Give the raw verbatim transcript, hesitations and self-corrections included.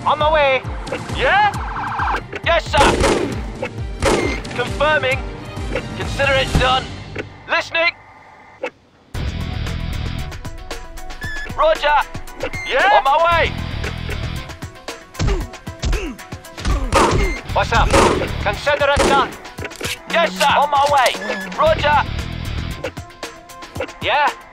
On my way. Yeah? Yes, sir. Confirming. Consider it done. Listening. Roger. Yeah? On my way. What's up? Consider it done. Yes, sir. On my way. Roger. Yeah?